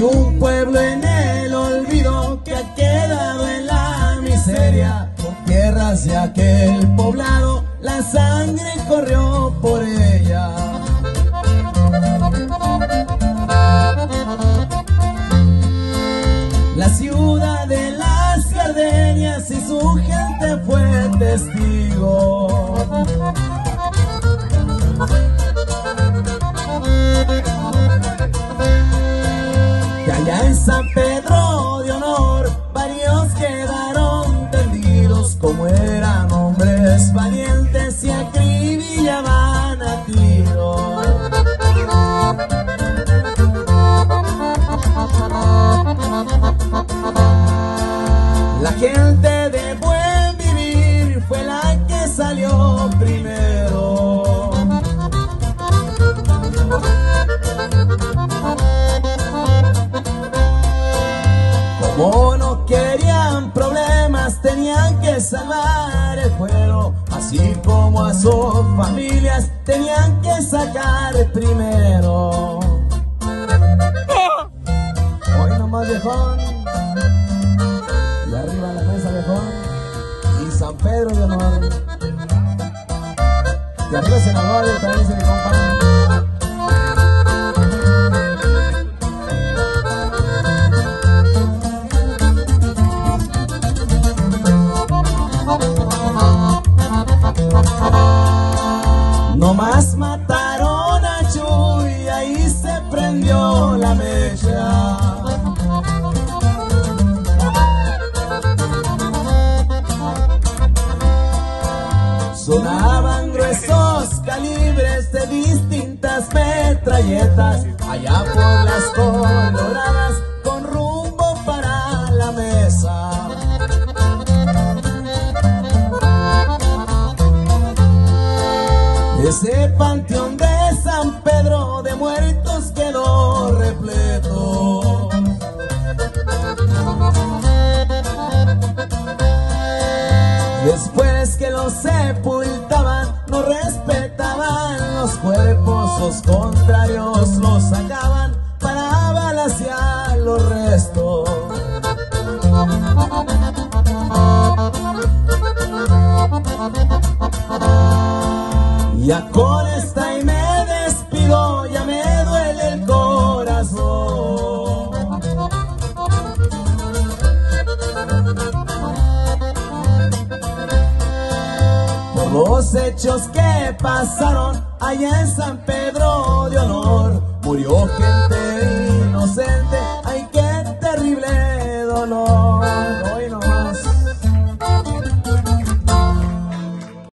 Hay un pueblo en el olvido que ha quedado en la miseria. Por tierras de aquel poblado la sangre corrió por ella. La ciudad de las gardenias y su gente fue testigo. Que allá en San Pedro de Honor varios quedaron tendidos, como eran hombres valientes y acribillaban a tiros. La gente de buen vivir fue la que salió primero. Como no querían problemas, tenían que salvar el fuero, así como a sus familias tenían que sacar primero. Hoy nomás, viejón, y arriba la mesa, viejón, y San Pedro de Honor, y arriba se nos va, también dice mi compa. Nomás mataron a Chuy y ahí se prendió la mecha. Sonaban gruesos calibres de distintas metralletas allá por las coloradas con rumbo para la mesa. Ese panteón de San Pedro de muertos quedó repleto. Después que los sepultaban, no respetaban los cuerpos, los contrarios los sacaban para balacear los restos. Ya con esta y me despido, ya me duele el corazón. Por los hechos que pasaron allá en San Pedro